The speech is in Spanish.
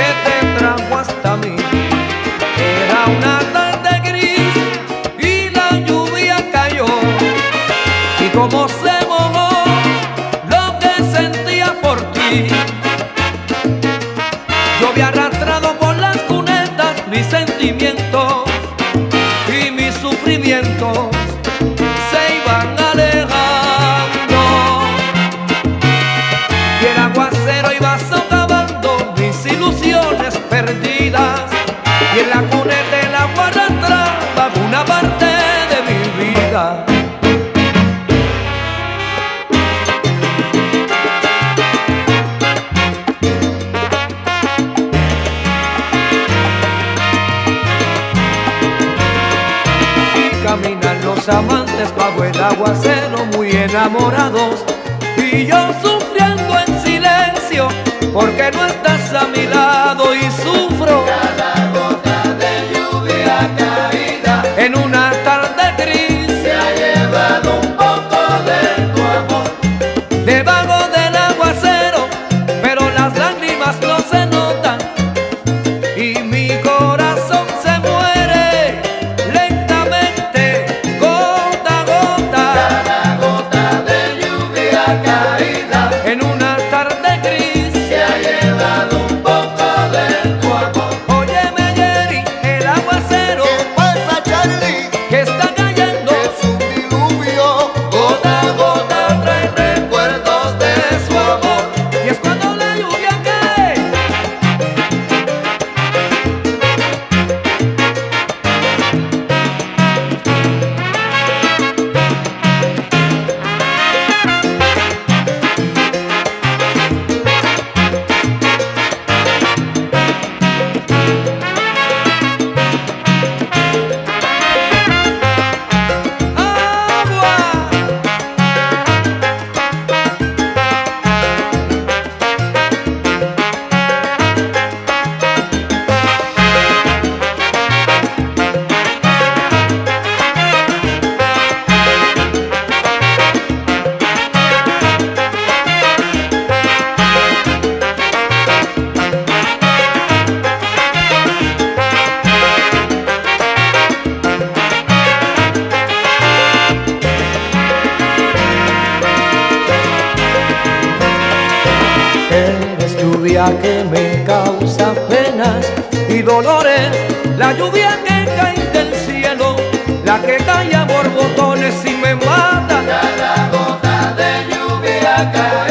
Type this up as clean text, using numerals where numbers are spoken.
que te trajo hasta mí. Era una tarde gris y la lluvia cayó, y como se mojó lo que sentía por ti. Yo había arrastrado por las cunetas mis sentimientos y mis sufrimientos se iban alejando, y el aguacero iba socavando mis ilusiones perdidas, y en la cuneta el agua arrastraba una parte de mi vida. Caminan los amantes bajo el aguacero muy enamorados, y yo sufriendo en silencio porque no estás a mi lado, y sufro cada gota de lluvia caída en una tarde gris. se ha llevado un poco de tu amor Debajo del aguacero, pero las lágrimas no se notan y mi corazón se muere lentamente, gota a gota. cada gota de lluvia caída En una tarde gris se ha llevado un poco de tu amor. óyeme Jerry, el aguacero ¿Qué pasa, Charlie? que está cayendo Es un diluvio. Gota a gota trae recuerdos de su amor. y es cuando la lluvia cae. Agua. Eres lluvia que me causa penas y dolores, la lluvia que cae del cielo, la que cae a borbotones y me mata. Cada gota de lluvia caída